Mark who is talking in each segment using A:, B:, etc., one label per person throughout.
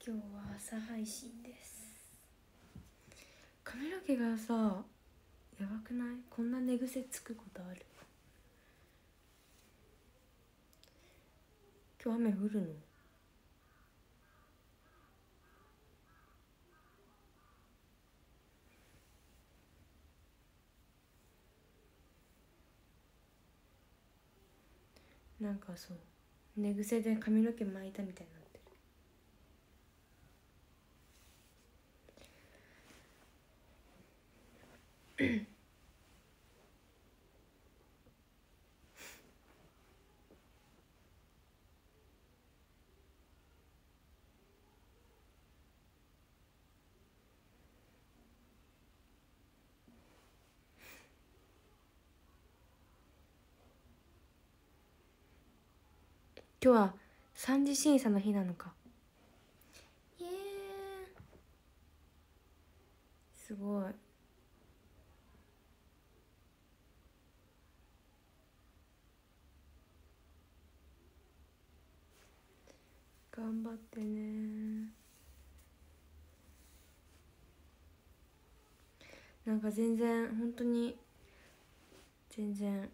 A: 今日は朝配信です。髪の毛がさやばくない？こんな寝癖つくことある？今日雨降るの？なんかそう寝癖で髪の毛巻いたみたいになってる今日は三次審査の日なのか。イエーイ、すごい。頑張ってね。なんか全然本当に全然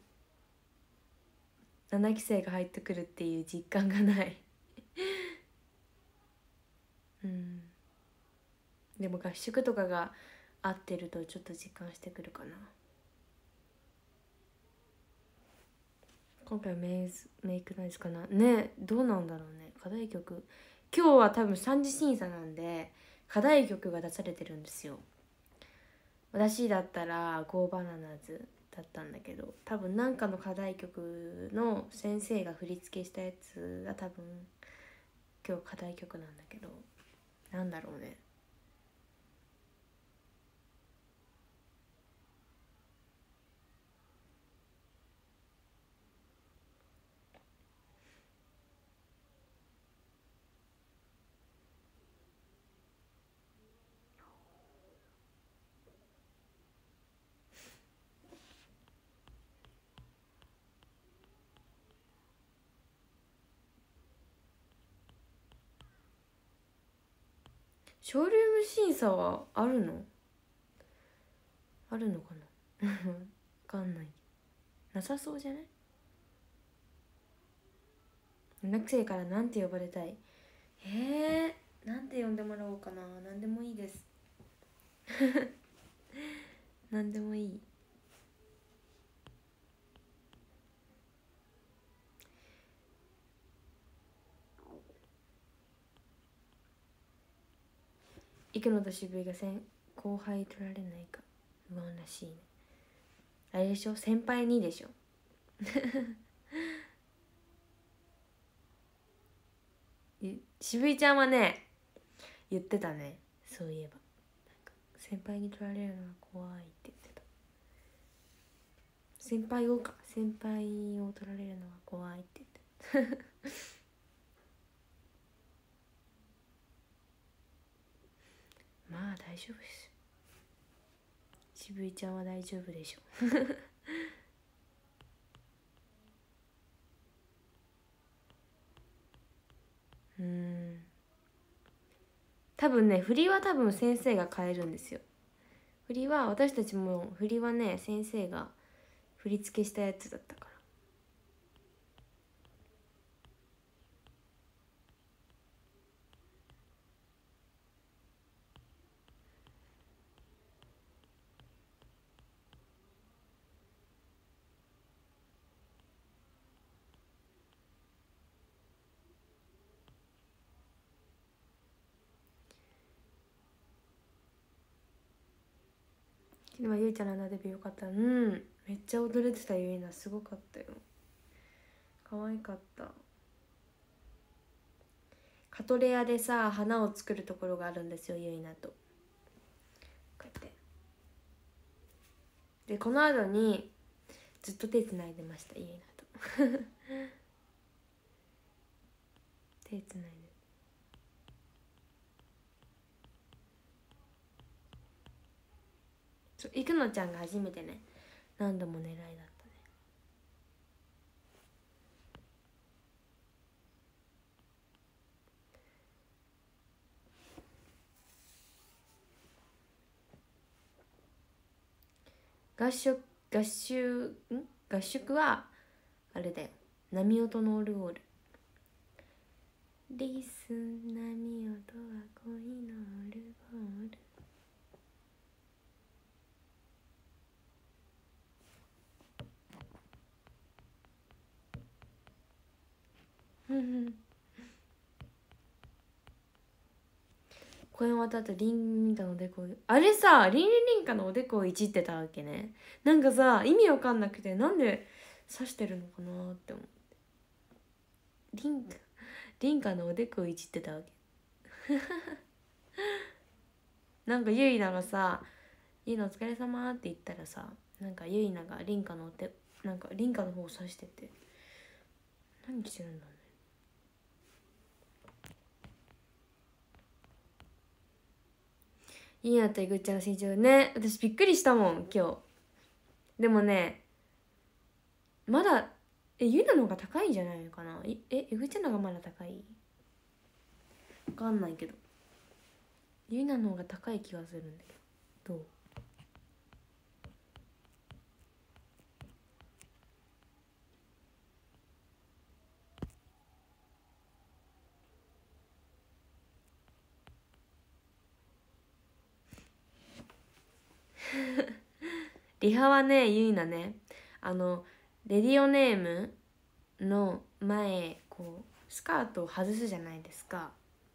A: 7期生が入ってくるっていう実感がないうん、でも合宿とかが合ってるとちょっと実感してくるかな。今回メイクナイスかなね。どうなんだろうね。課題曲今日は多分3次審査なんで課題曲が出されてるんですよ。私だったらゴーバナナズだったんだけど、多分なんかの課題曲の先生が振り付けしたやつが多分今日課題曲なんだけど、なんだろうね。ショールーム審査はあるの？あるのかなわかんない。なさそうじゃない？学生からなんて呼ばれたい？なんて呼んでもらおうかな。なんでもいいですなんでもいい。行くのと渋谷が後輩取られないか不安らしいね。あれでしょ、先輩にでしょ渋井ちゃんはね言ってたね。そういえば先輩に取られるのは怖いって言ってた。先輩を取られるのは怖いって言ってたまあ大丈夫です。渋井ちゃんは大丈夫でしょ多分ね振りは多分先生が変えるんですよ。振りは私たちも振りはね先生が振り付けしたやつだったから。昨日はゆいちゃんのデビューよかった。めっちゃ踊れてた。ゆいなすごかったよ。可愛かった。カトレアでさ花を作るところがあるんですよ、ゆいなと。こうやってでこの後にずっと手つないでました、ゆいなと手つないで。いくのちゃんが初めてね何度も狙いだったね。 合宿はあれだよ、波音のオルゴール。リスン波音は恋のオルゴール。公園終わった後リンリンカのおでこ、あれさ、リンリンカのおでこをいじってたわけね。なんかさ、意味わかんなくて、なんで刺してるのかなって思って、リンカのおでこをいじってたわけなんかユイナがさ「ユイナお疲れ様って言ったらさ、なんかユイナがリンカのなんかリンカの方を刺してて、何してるんだろうね。いいなといぐっちゃんの身長ね、私びっくりしたもん今日。でもね、まだゆいなの方が高いんじゃないのかな。いぐっちゃんの方がまだ高い、わかんないけど、ゆいなの方が高い気がするんだけど、どう？リハはね、ゆいなね、レディオネームの前こうスカートを外すじゃないですか。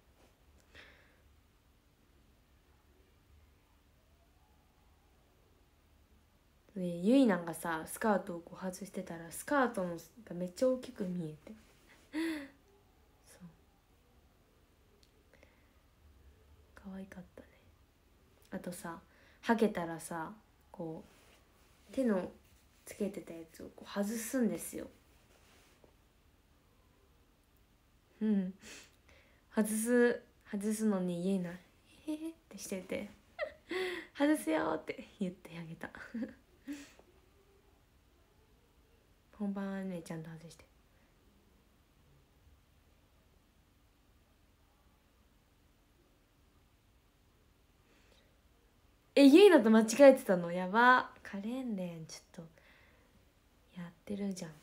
A: でゆいながさスカートをこう外してたら、スカートのがめっちゃ大きく見えてそう、可愛かったね。あとさ、はけたらさ、こう手のつけてたやつをこう外すんですよ。外すのにゆいな「へへ」ってしてて外すよって言ってあげた本番はねちゃんと外して。ゆいなと間違えてたのやば。カレンデンちょっとやってるじゃん。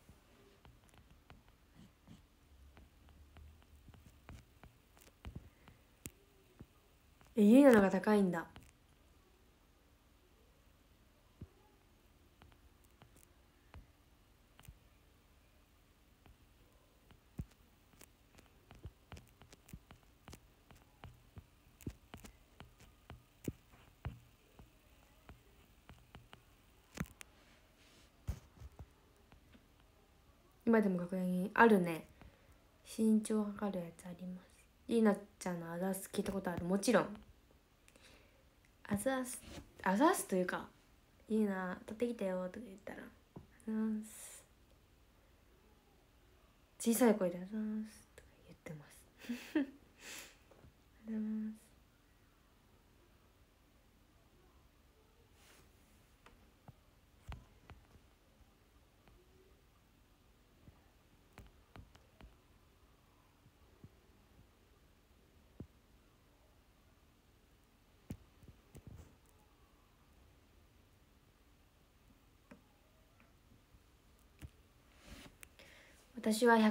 A: ゆいなのが高いんだ。今でも確認あるね。身長測るやつあります。ゆいなちゃんのアザース聞いたことある。もちろんアザースというか、ゆいな取ってきたよとか言ったら小さい声でアザースとか言ってますありがとうございます。私は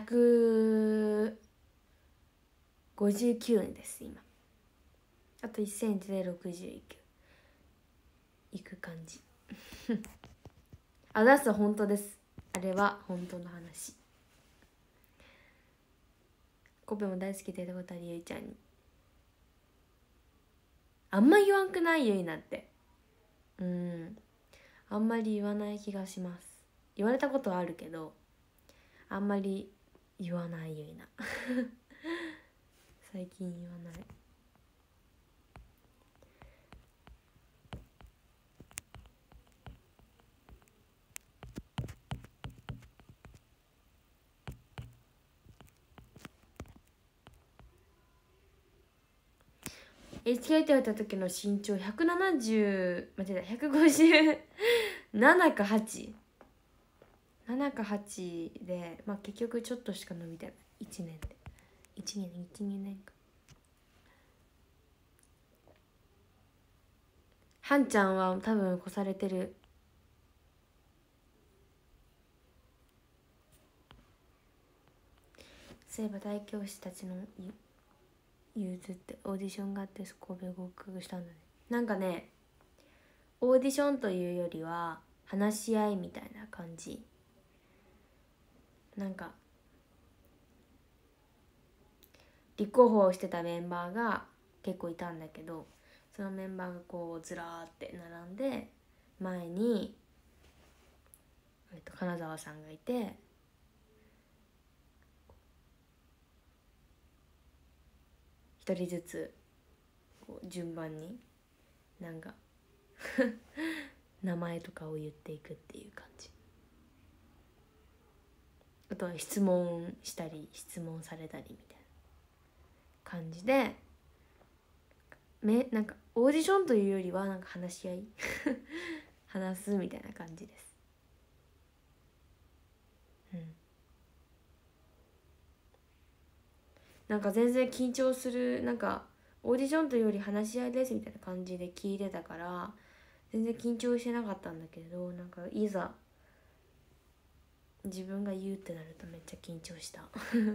A: 159です今。あと1センチで60いく感じあ、出す本当です。あれは本当の話。コペも大好きで言ったことあるゆいちゃんに。あんま言わんくない？ゆいなってあんまり言わない気がします。言われたことはあるけどあんまり言わないゆいな最近言わない。HK って言われた時の身長170、間違えた、157か87か8で、まあ結局ちょっとしか伸びてない。1年で12年か。はんちゃんは多分越されてるそういえば大教師たちのユーズってオーディションがあって、そこで合格したんだね。なんかね、オーディションというよりは話し合いみたいな感じ。なんか立候補をしてたメンバーが結構いたんだけど、そのメンバーがこうずらーって並んで、前に、金沢さんがいて、一人ずつこう順番になんか名前とかを言っていくっていう感じ。あとは質問したり質問されたりみたいな感じで、なんかオーディションというよりはなんか話し合い話すみたいな感じです。うん。なんか全然緊張する、なんかオーディションというより話し合いですみたいな感じで聞いてたから、全然緊張してなかったんだけど、なんかいざ自分が言うってなるとめっちゃ緊張した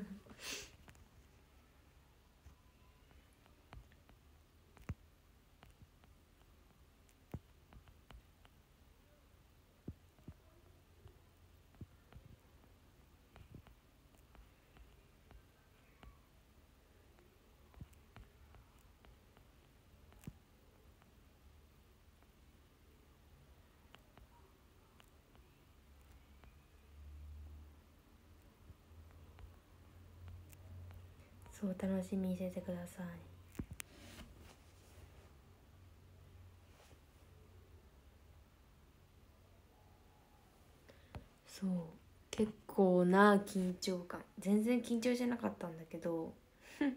A: そう、楽しみにしててください。そう、結構な緊張感。全然緊張してなかったんだけど結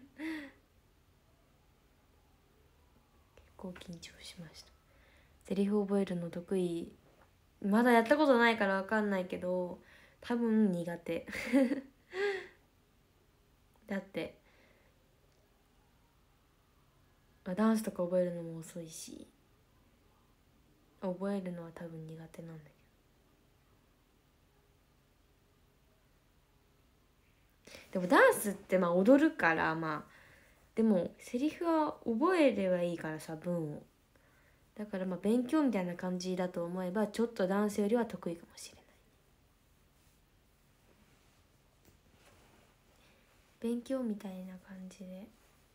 A: 構緊張しました。セリフ覚えるの得意、まだやったことないから分かんないけど、多分苦手だって、ダンスとか覚えるのも遅いし、覚えるのは多分苦手なんだけど。でもダンスってまあ踊るから、まあでもセリフは覚えればいいからさ、文を。だからまあ勉強みたいな感じだと思えば、ちょっとダンスよりは得意かもしれない。勉強みたいな感じで。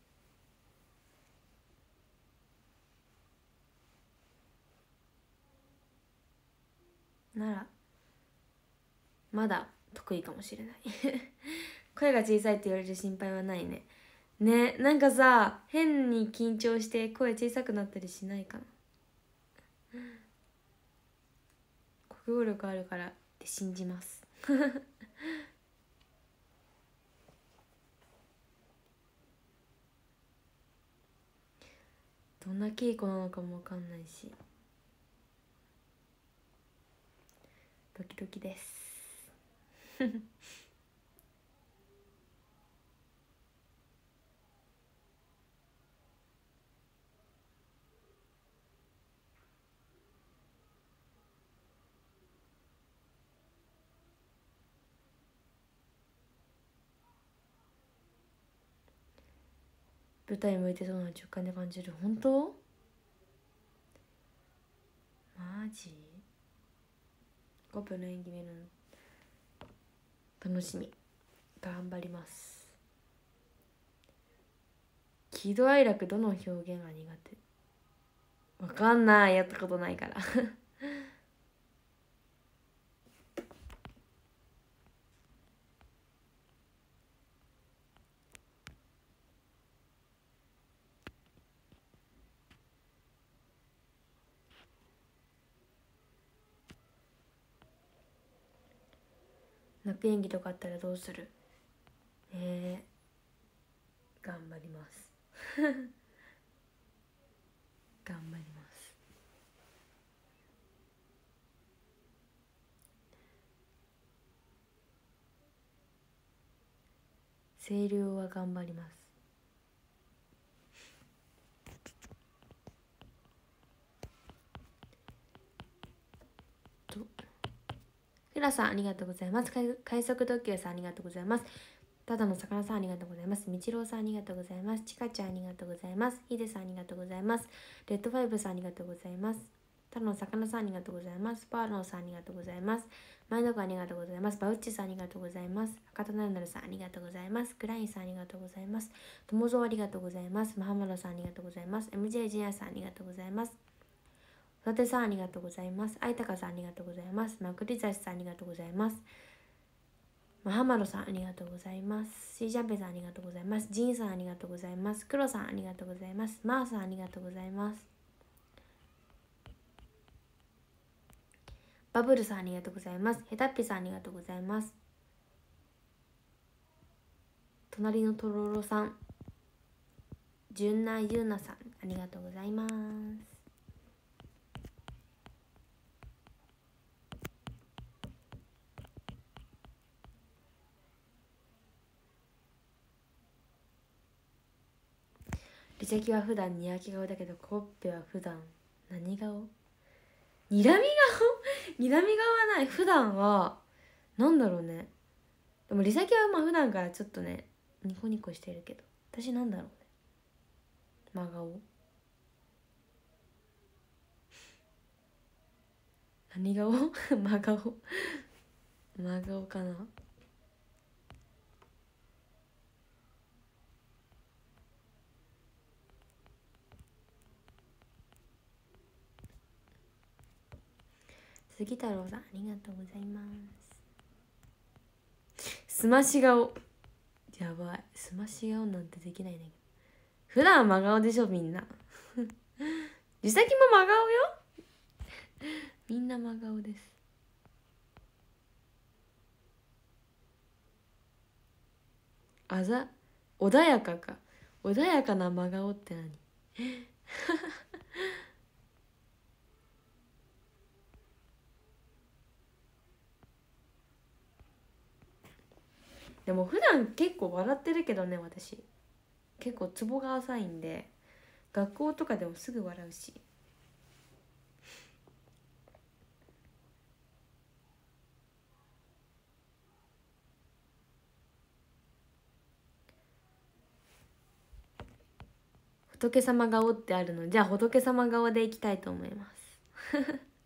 A: ならまだ得意かもしれない声が小さいって言われる心配はないね。ね、なんかさ、変に緊張して声小さくなったりしないかな。国語力あるからって信じますどんな稽古なのかも分かんないし、ドキドキです舞台向いてそうな直感で感じる。本当？マジ？コップの演技見るの楽しみ。頑張ります。喜怒哀楽どの表現が苦手？わかんない、やったことないから泣く演技とかあったらどうする？頑張ります頑張ります。声量は頑張ります。フラさんありがとうございます。快速特急さんありがとうございます。 ただの魚さんありがとうございます。みちろうさんありがとうございます。ちかちゃんありがとうございます。ひでさんありがとうございます。レッドファイブさんありがとうございます。ただの魚さんありがとうございます。パーロンさんありがとうございます。前の子ありがとうございます。バウッチさんありがとうございます。博多なるなるさんありがとうございます。クラインさんありがとうございます。ともぞうありがとうございます。マハマロさんありがとうございます。MJ ジュニアさんありがとうございます。ふたてさんありがとうございます。あいたかさんありがとうございます。まくりざしさんありがとうございます。マハマロさんありがとうございます。シージャンペさんありがとうございます。ジンさんありがとうございます。クロさんありがとうございます。マーさんありがとうございます。バブルさんありがとうございます。ヘタッピさんありがとうございます。隣のとろろさん、じゅんなゆうなさんありがとうございます。リチャキは普段にやけ顔だけど、コッペは普段何顔？にらみ顔にらみ顔はない。普段はなんだろうね。でもリサキはまあ普段からちょっとねニコニコしてるけど、私なんだろうね、真顔。何顔真顔真顔かな。杉太郎さんありがとうございます。すまし顔やばい、すまし顔なんてできないね。普段真顔でしょみんなリサキも真顔よみんな真顔です。あざ穏やかか、穏やかな真顔って何でも普段結構笑ってるけどね、私結構ツボが浅いんで、学校とかでもすぐ笑うし。仏様顔ってあるの、じゃあ仏様顔でいきたいと思います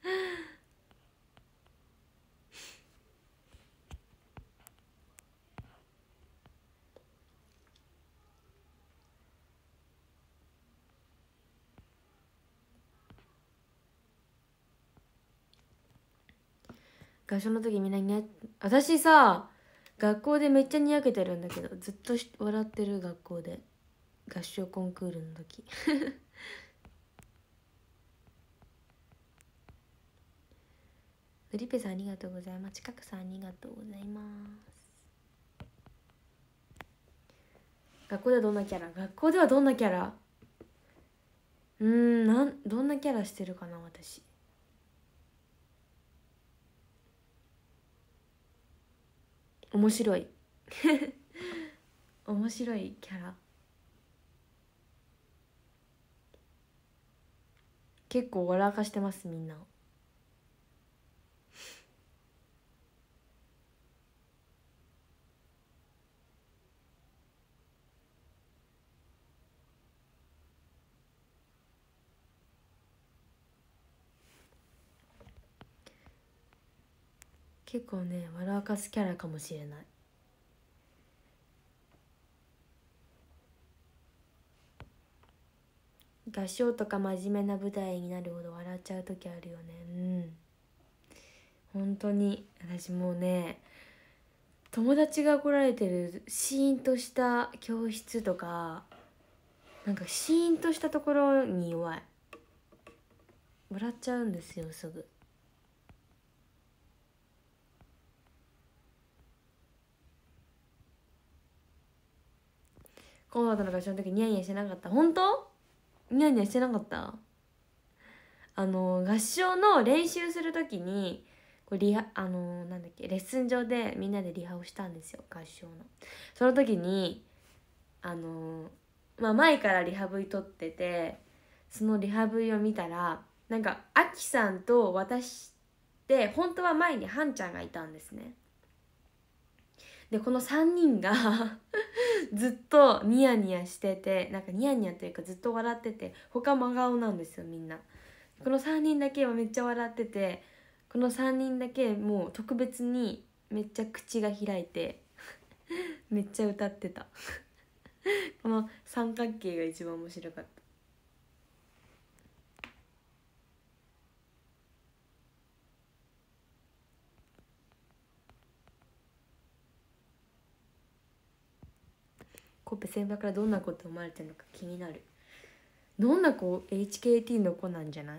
A: 合唱の時みんなに私さ、学校でめっちゃにやけてるんだけど、ずっと笑ってる。学校で合唱コンクールの時フリペさんありがとうございます。近くさんありがとうございます。学校ではどんなキャラ？学校ではどんなキャラ？どんなキャラしてるかな私。面白い面白いキャラ。結構笑かしてますみんな。結構ね笑かすキャラかもしれない。合唱とか真面目な舞台になるほど笑っちゃう時あるよね。本当に私もうね、友達が来られてるシーンとした教室とか、なんかシーンとしたところに弱い。笑っちゃうんですよすぐ。コンサートの合唱の時ニヤニヤしてなかった？本当？ニヤニヤしてなかった？合唱の練習する時にこうなんだっけ、レッスン上でみんなでリハをしたんですよ、合唱の。その時に前からリハ V 撮ってて、そのリハ V を見たら、なんかアキさんと私で本当は前にハンちゃんがいたんですね。 でこの3人がずっとニヤニヤしてて、なんかニヤニヤというかずっと笑ってて、他真顔なんですよみんな。この3人だけはめっちゃ笑ってて、この3人だけもう特別にめっちゃ口が開いてめっちゃ歌ってたこの三角形が一番面白かった。コッペ先輩からどんなこと思われてるのか気になる。どんな子？ HKT の子なんじゃない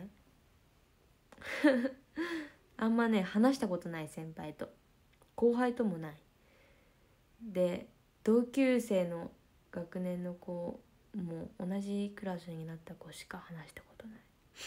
A: あんまね話したことない、先輩と後輩ともないで、同級生の学年の子も同じクラスになった子しか話したことない。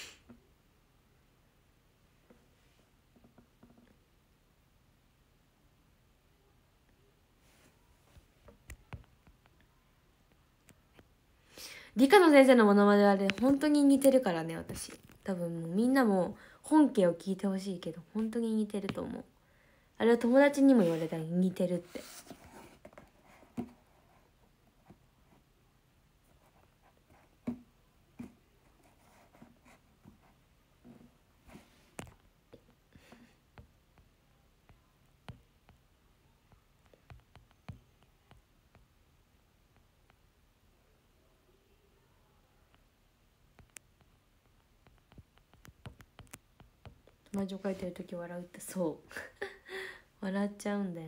A: 理科の先生のモノマネはね本当に似てるからね。私多分もうみんなも本家を聞いてほしいけど本当に似てると思う。あれは友達にも言われた、似てるって。友達を書いてる時笑うってそう笑っちゃうんだよね。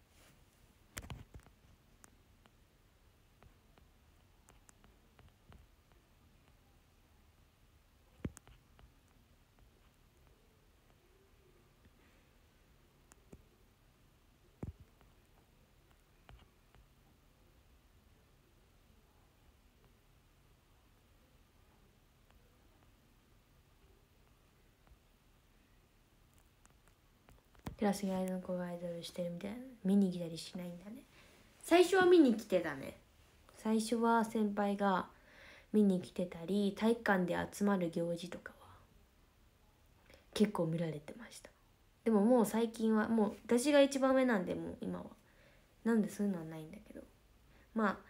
A: クラスに間の子がアイドルしてるみたいな、見に来たりしないんだね。最初は見に来てたね。最初は先輩が見に来てたり、体育館で集まる行事とかは結構見られてました。でももう最近はもう私が一番上なんで、もう今はなんでそういうのはないんだけど、まあ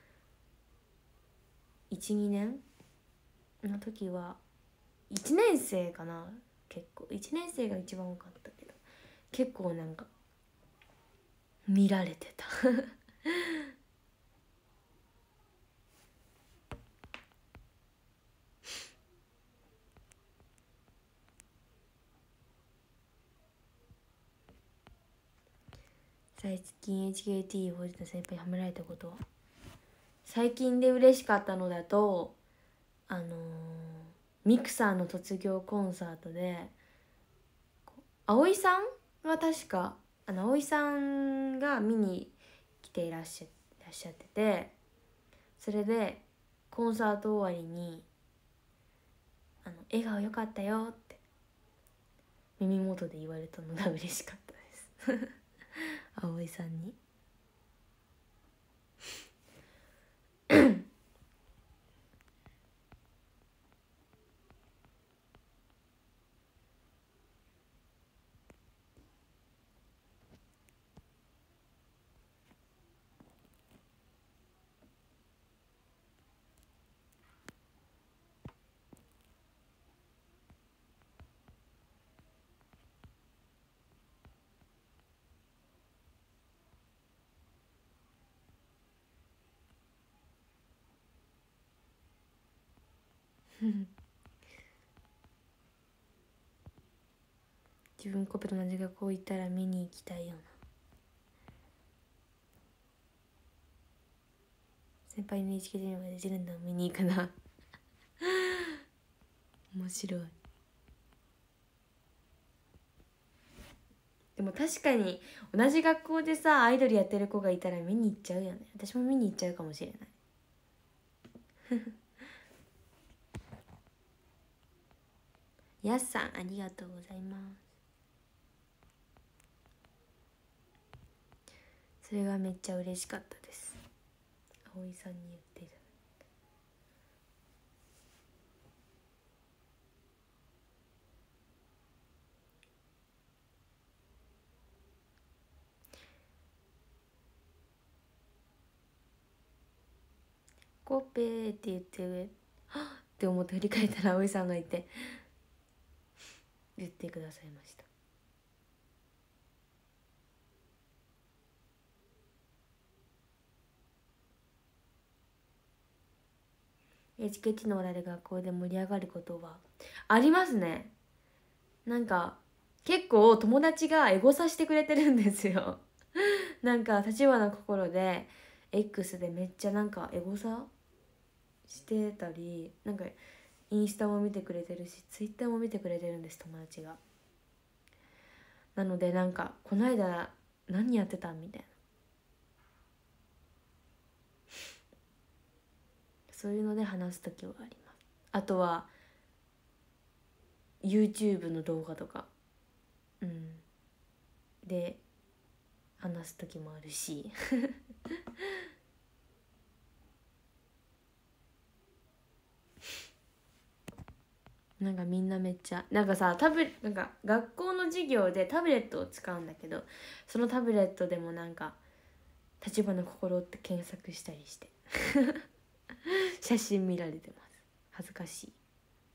A: 12年の時は1年生かな、結構1年生が一番多かったけど、結構なんか見られてた最近 HKT をた先輩にはめられたことは、最近で嬉しかったのだと、ミクサーの卒業コンサートで葵さんが確か葵さんが見に来ていらっしゃってて、それでコンサート終わりに笑顔良かったよって耳元で言われたのが嬉しかったです葵さんに自分コペと同じ学校行ったら見に行きたいような。先輩の HKT まで出るんだ、見に行くな面白い。でも確かに同じ学校でさアイドルやってる子がいたら見に行っちゃうよね。私も見に行っちゃうかもしれないやすさんありがとうございます。それがめっちゃ嬉しかったです。葵さんに言っていた。 コペーって言ってはっって思って振り返ったら葵さんがいて言ってくださいました。HKT の話題で学校で盛り上がることはありますね。なんか結構友達がエゴサしてくれてるんですよなんか立花心で X でめっちゃなんかエゴサしてたり、なんかインスタも見てくれてるしツイッターも見てくれてるんです、友達が。なのでなんかこの間何やってたみたいな、そういうので話す時はあります。あとは YouTube の動画とか、で話す時もあるしなんかみんなめっちゃなんかさ、なんか学校の授業でタブレットを使うんだけど、そのタブレットでもなんか立花心って検索したりして写真見られてます。恥ずかしい。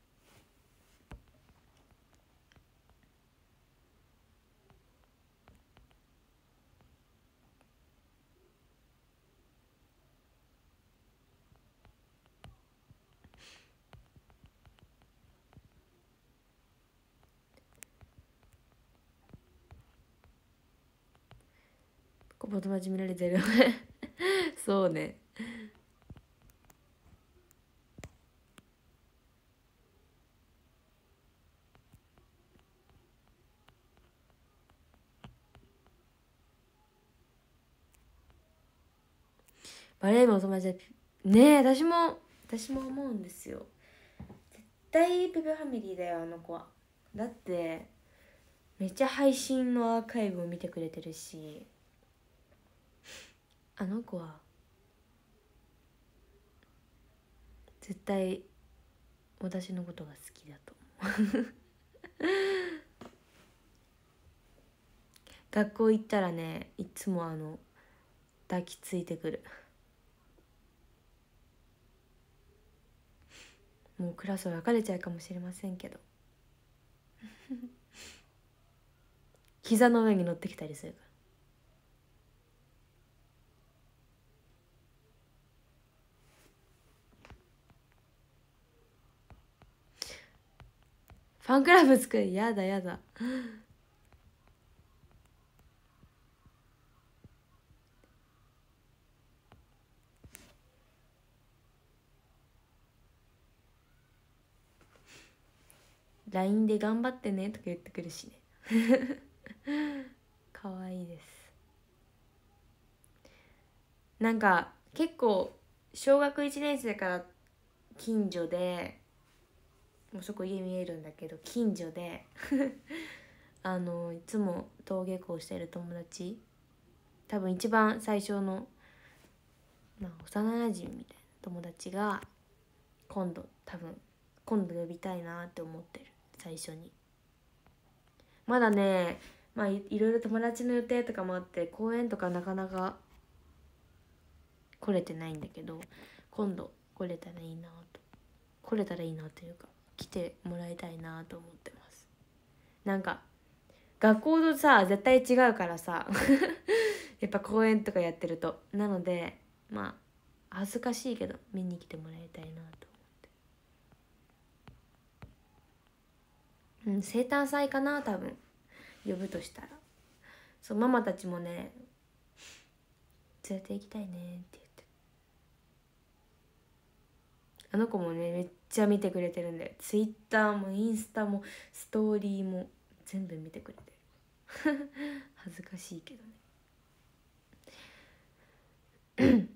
A: 友達見られてるそうね。バレー部の友達でねえ、私も思うんですよ。絶対ペペファミリーだよあの子は。だってめっちゃ配信のアーカイブを見てくれてるし、あの子は絶対私のことが好きだと思う学校行ったらね、いつも抱きついてくる。もうクラス分かれちゃうかもしれませんけど膝の上に乗ってきたりするから。ファンクラブ作る、やだやだLINE で頑張ってねとか言ってくるしね可愛いです。なんか結構小学1年生から近所で、もうそこ家見えるんだけど近所でいつも登下校してる友達、多分一番最初の、幼なじみみたいな友達が今度呼びたいなって思ってる。最初にまだね、いろいろ友達の予定とかもあって公園とかなかなか来れてないんだけど、今度来れたらいいなというか来てもらいたいなと思ってます。なんか学校とさ絶対違うからさやっぱ公園とかやってると、なので恥ずかしいけど見に来てもらいたいなと思って。生誕祭かな多分呼ぶとしたら。そう、ママたちもね連れて行きたいねって言って、あの子もねめっちゃ見てくれてるんで、ツイッターもインスタもストーリーも全部見てくれてる恥ずかしいけどね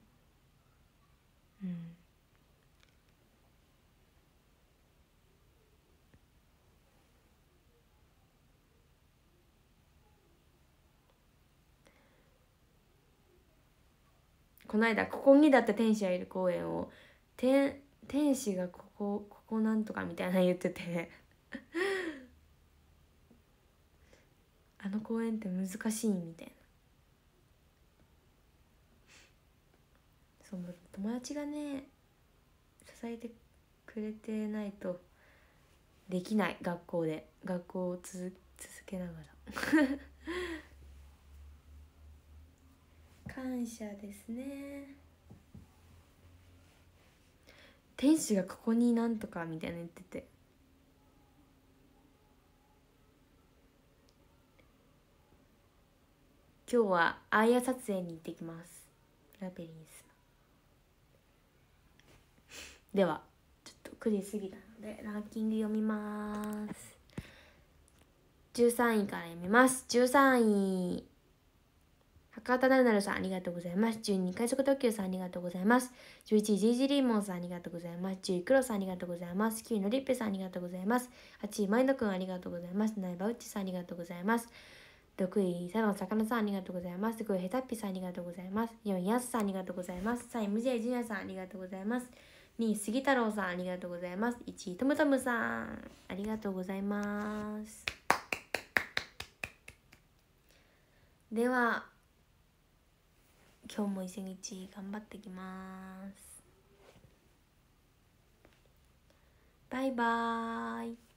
A: この間ここにだって天使がいる公園を天使がここなんとかみたいな言っててあの公園って難しいみたいな。そう、友達がねえてくれてないとできない。学校を続けながら感謝ですね。天使がここになんとかみたいな言ってて、今日はアーヤ撮影に行ってきます。ラベリンスではちょっと9時過ぎたのでランキング読みます。13位から読みます。13位、博多なるなるさんありがとうございます。12位、快速特急さんありがとうございます。11位、ジージリーモンさんありがとうございます。10位、クロさんありがとうございます。9位、のりっぺさんありがとうございます。8位、マイノくんありがとうございます。7位、バウッチさんありがとうございます。6位、佐野魚さんありがとうございます。5位、ヘタッピさんありがとうございます。4位、やすさんありがとうございます。3位、ムジェイジュニアさんありがとうございます。2位、杉太郎さんありがとうございます。1位、トムトムさんありがとうございます。では今日も一日頑張ってきます。バイバーイ。